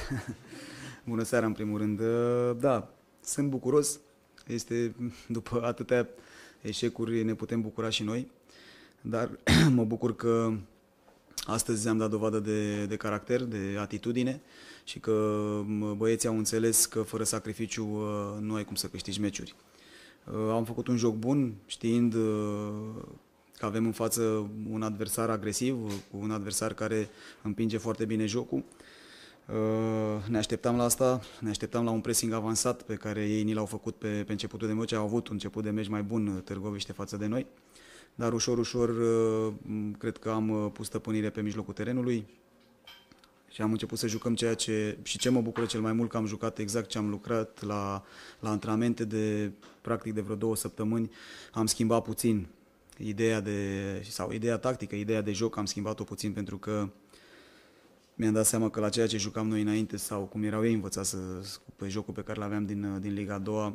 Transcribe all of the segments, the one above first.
Bună seara, în primul rând. Da, sunt bucuros. După atâtea eșecuri, ne putem bucura și noi. Dar mă bucur că astăzi am dat dovadă de caracter, de atitudine și că băieții au înțeles că fără sacrificiu nu ai cum să câștigi meciuri. Am făcut un joc bun, știind că avem în față un adversar agresiv, un adversar care împinge foarte bine jocul. Ne așteptam la asta, ne așteptam la un pressing avansat pe care ei ni l-au făcut pe începutul de meci. Au avut un început de meci mai bun Târgoviște față de noi, dar ușor, ușor cred că am pus stăpânire pe mijlocul terenului și am început să jucăm ce mă bucură cel mai mult, că am jucat exact ce am lucrat la antrenamente practic de vreo 2 săptămâni. Am schimbat puțin ideea tactică, ideea de joc am schimbat-o puțin pentru că mi-am dat seama că la ceea ce jucam noi înainte sau cum erau ei învățați pe jocul pe care l-aveam din Liga a doua,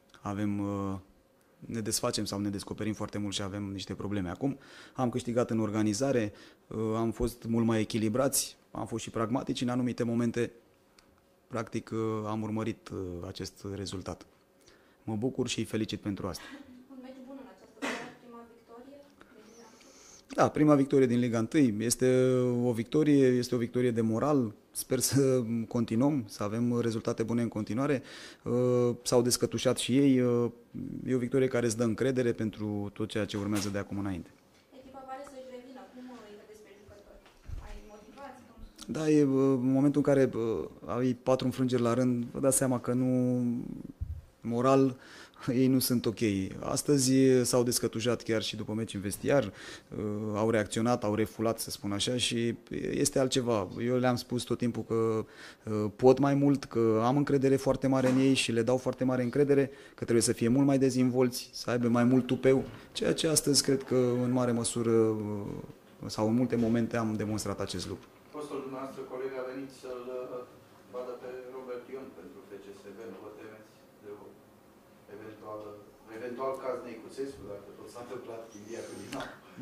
ne desfacem sau ne descoperim foarte mult și avem niște probleme. Acum am câștigat în organizare, am fost mult mai echilibrați, am fost și pragmatici în anumite momente. Practic am urmărit acest rezultat. Mă bucur și îi felicit pentru asta. Un meci bun în această seară, prima victorie? Da, prima victorie din Liga 1 este o victorie de moral. Sper să continuăm, să avem rezultate bune în continuare. S-au descătușat și ei. E o victorie care îți dă încredere pentru tot ceea ce urmează de acum înainte. Echipa pare să-și revină. Cum îi vedeți pe jucători? Ai motivați? Da, e în momentul în care ai 4 înfrângeri la rând, vă dați seama că moral, ei nu sunt ok. Astăzi s-au descătușat chiar și după meci în vestiar, au reacționat, au refulat, să spun așa, și este altceva. Eu le-am spus tot timpul că pot mai mult, că am încredere foarte mare în ei și le dau foarte mare încredere, că trebuie să fie mult mai dezvolți, să aibă mai mult tupeu, ceea ce astăzi cred că în mare măsură sau în multe momente am demonstrat acest lucru. Fostul dumneavoastră coleg a venit să-l vadă pe Robert Ion pentru FCSB, nu vă temeți de o eventual caz Neicuțescu, dacă tot s-a întâmplat Chilia Călina?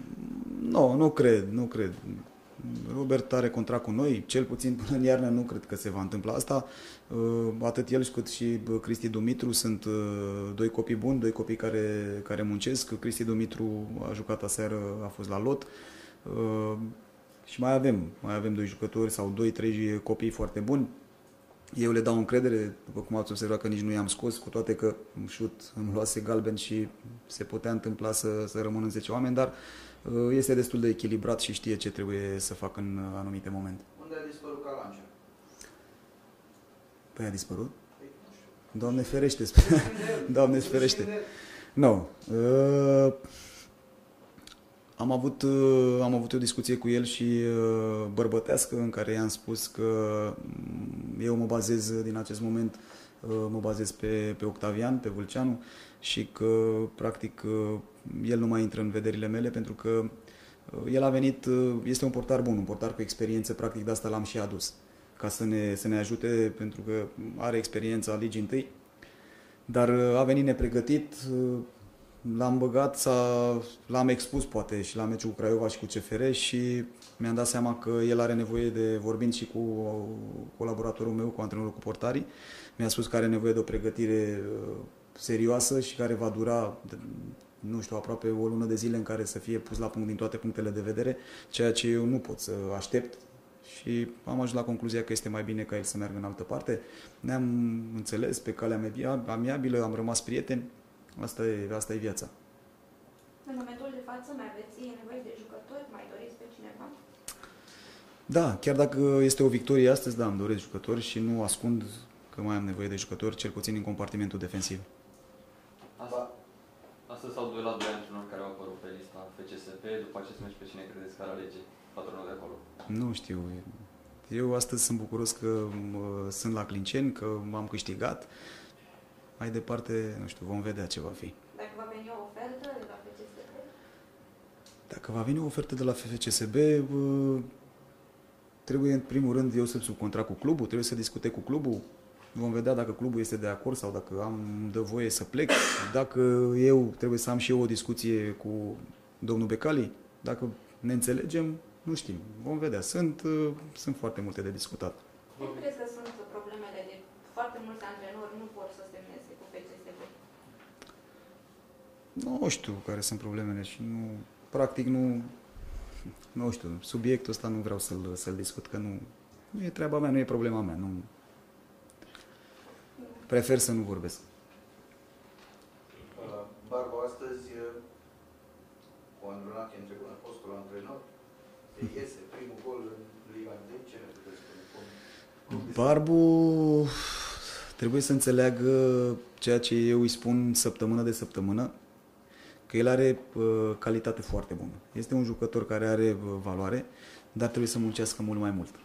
Nu cred. Robert are contract cu noi, cel puțin până în iarnă nu cred că se va întâmpla asta. Atât el cât și Cristi Dumitru sunt 2 copii buni, 2 copii care muncesc. Cristi Dumitru a jucat aseară, a fost la lot. Și mai avem 2 jucători sau 2-3 copii foarte buni. Eu le dau încredere, după cum ați observat că nici nu i-am scos, cu toate că îmi luase galben și se putea întâmpla să rămână 10 oameni, dar este destul de echilibrat și știe ce trebuie să facă în anumite momente. Unde a dispărut Calancea? Păi a dispărut? Păi, nu știu. Doamne ferește! Doamne ferește! Nu. Am avut o discuție cu el și bărbătească în care i-am spus că eu mă bazez din acest moment pe Octavian, pe Vâlceanu și că practic el nu mai intră în vederile mele pentru că el a venit, este un portar bun, un portar cu experiență, practic de asta l-am și adus, ca să ne ajute pentru că are experiența Ligii 1, dar a venit nepregătit. L-am băgat, l-am expus poate și la meciul cu Craiova și cu CFR și mi-am dat seama că el are nevoie vorbind și cu colaboratorul meu, cu antrenorul, cu portarii, mi-a spus că are nevoie de o pregătire serioasă și care va dura, nu știu, aproape o lună de zile în care să fie pus la punct din toate punctele de vedere, ceea ce eu nu pot să aștept și am ajuns la concluzia că este mai bine ca el să meargă în altă parte. Ne-am înțeles pe calea amiabilă, am rămas prieteni. Asta e viața. În momentul de față mai aveți nevoie de jucători? Mai doriți pe cineva? Da, chiar dacă este o victorie astăzi, da, îmi doresc jucători și nu ascund că mai am nevoie de jucători, cel puțin în compartimentul defensiv. Astăzi s-au duelat 2 antrenori care au apărut pe lista FCSB. După acest meci, pe cine credeți că ar alege patronul de acolo? Nu știu. Eu astăzi sunt bucuros că sunt la Clinceni, că m-am câștigat. Mai departe, nu știu, vom vedea ce va fi. Dacă va veni o ofertă de la FCSB? Dacă va veni o ofertă de la FCSB, trebuie în primul rând eu să sub contract cu clubul, trebuie să discute cu clubul. Vom vedea dacă clubul este de acord sau dacă dă voie să plec. Dacă eu trebuie să am și eu o discuție cu domnul Becali, dacă ne înțelegem, nu știm. Vom vedea. Sunt foarte multe de discutat. Care crezi că sunt însă problemele de foarte mulți antrenori nu vor să semneze cu FCSB? Nu știu care sunt problemele și nu, practic nu știu, subiectul ăsta nu vreau să-l discut, că nu e treaba mea, nu e problema mea, nu. Prefer să nu vorbesc. Barbu astăzi, cu Andronache în trecut, a fostul antrenor, iese primul gol în Liga 1, ce ne puteți spune? Barbu trebuie să înțeleagă ceea ce eu îi spun săptămână de săptămână, că el are calitate foarte bună. Este un jucător care are valoare, dar trebuie să muncească mult mai mult.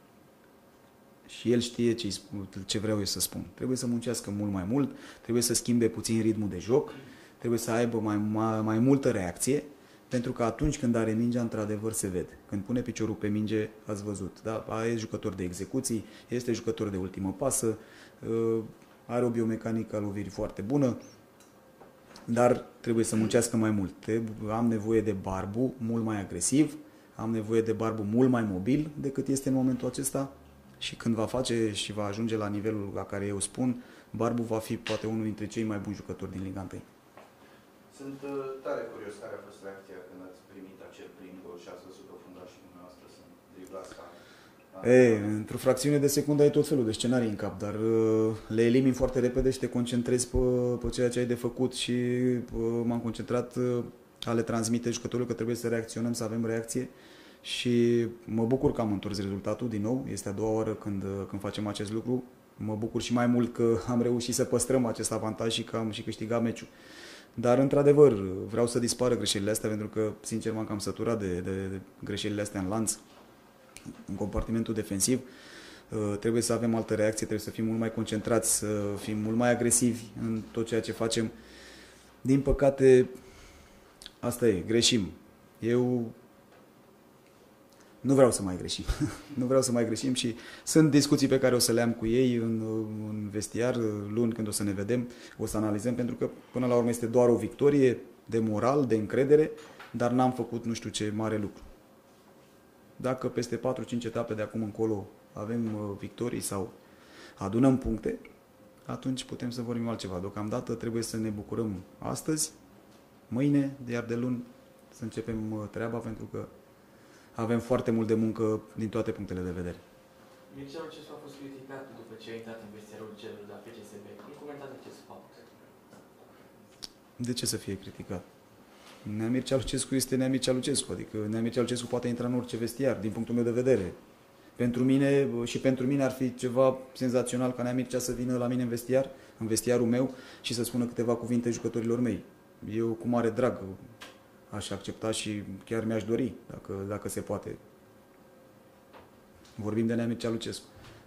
Și el știe ce vreau eu să spun. Trebuie să muncească mult mai mult, trebuie să schimbe puțin ritmul de joc, trebuie să aibă mai multă reacție, pentru că atunci când are mingea, într-adevăr se vede. Când pune piciorul pe minge, ați văzut. Da? E jucător de execuții, este jucător de ultimă pasă, are o biomecanică a lovirii foarte bună, dar trebuie să muncească mai mult. Am nevoie de Barbu mult mai agresiv, am nevoie de Barbu mult mai mobil decât este în momentul acesta și când va face și va ajunge la nivelul la care eu spun, Barbu va fi poate unul dintre cei mai buni jucători din Liga 1. Sunt tare curios care a fost reacția când ați primit acel prim gol și ați văzut o fundașii dumneavoastră să driblați ca... Într-o fracțiune de secundă ai tot felul de scenarii în cap, dar le elimini foarte repede și te concentrezi pe ceea ce ai de făcut și m-am concentrat a le transmite jucătorului că trebuie să reacționăm, să avem reacție și mă bucur că am întors rezultatul din nou. Este a doua oară când facem acest lucru. Mă bucur și mai mult că am reușit să păstrăm acest avantaj și că am și câștigat meciul. Dar, într-adevăr, vreau să dispară greșelile astea pentru că, sincer, m-am cam săturat de greșelile astea în lanț. În compartimentul defensiv trebuie să avem altă reacție, trebuie să fim mult mai concentrați, să fim mult mai agresivi în tot ceea ce facem. Din păcate, asta e, greșim. Eu nu vreau să mai greșim. Nu vreau să mai greșim și sunt discuții pe care o să le am cu ei în vestiar, luni când o să ne vedem, o să analizăm, pentru că până la urmă este doar o victorie de moral, de încredere, dar n-am făcut nu știu ce mare lucru. Dacă peste 4-5 etape de acum încolo avem victorii sau adunăm puncte, atunci putem să vorbim altceva. Deocamdată trebuie să ne bucurăm astăzi, mâine, iar de luni să începem treaba, pentru că avem foarte mult de muncă din toate punctele de vedere. Mircea Lucescu a fost criticat după ce a intrat în vestiarul celor de la FCSB. Cum comentați acest fapt? De ce să fie criticat? Nea Mircea Lucescu este Nea Mircea Lucescu, adică Nea Mircea Lucescu poate intra în orice vestiar, din punctul meu de vedere. Pentru mine ar fi ceva senzațional ca Nea Mircea să vină la mine în vestiarul meu și să spună câteva cuvinte jucătorilor mei. Eu cu mare drag aș accepta și chiar mi-aș dori, dacă se poate. Vorbim de Nea Mircea Lucescu.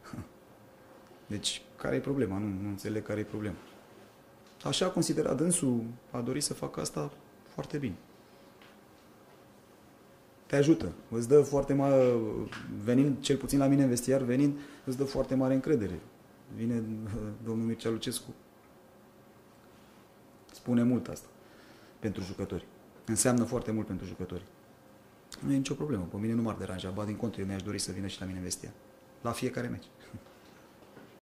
Deci, care e problema? Nu înțeleg care e problema. Așa a considerat dânsul, a dorit să facă asta foarte bine. Te ajută, îți dă foarte mare, venind cel puțin la mine în vestiar, îți dă foarte mare încredere. Vine domnul Mircea Lucescu, spune mult asta pentru jucători. Înseamnă foarte mult pentru jucători. Nu e nicio problemă, pe mine nu m-ar deranja, ba din contră, eu mi-aș dori să vină și la mine în vestiar. La fiecare meci.